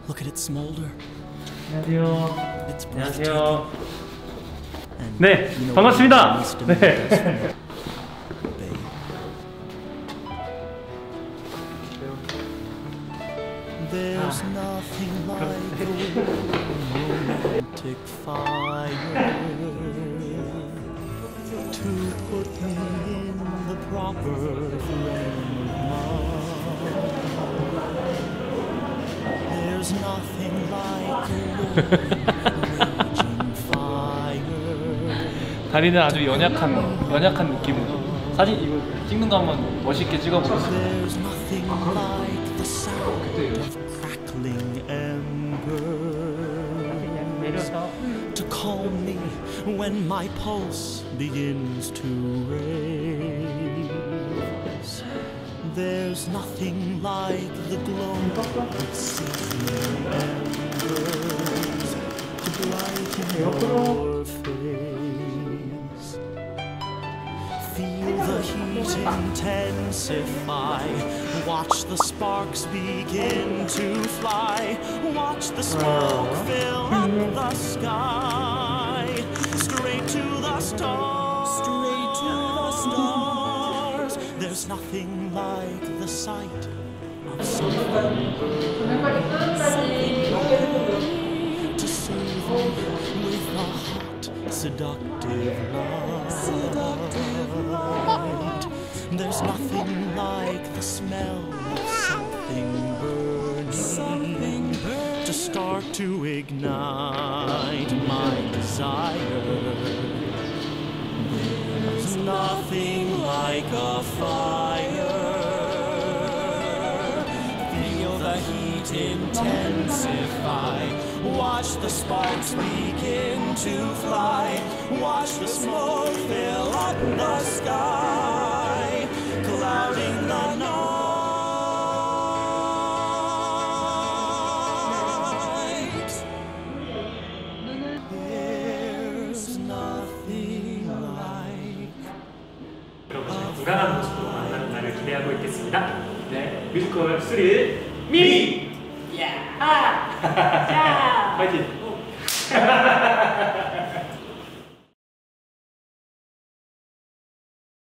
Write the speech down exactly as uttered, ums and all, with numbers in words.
Look at it smolder. 안녕하세요. It's 안녕하세요. And 네, you know 반갑습니다. what Mister Miller does for me? Babe. There's nothing like a romantic fire to put me in the proper frame of mind. There's nothing like a raging fire. 다리는 아주 연약한 연약한 느낌으로 사진 이거 찍는 거 한번 멋있게 찍어보겠습니다. There's nothing like the sound of crackling embers to calm me when my pulse begins to race. There's nothing like the glow of sizzling embers to brighten your face. Feel the heat intensify. Watch the sparks begin to fly. Watch the smoke fill up the sky. Straight to the stars. Straight to the stars. There's nothing like the sight of something to soothe me with a hot, seductive love. Seductive light. There's nothing like the smell of something burning, something burning to start to ignite my desire. There's nothing like a fire. Feel the heat intensify. Watch the sparks begin to fly. Watch the smoke fill up the sky, clouding the night. There's nothing like. 여러분의 건강한 모습으로 만나는 날을 기대하고 있겠습니다. 네, 뮤지컬 쓰리 미! 야! 아! 자! 파이팅!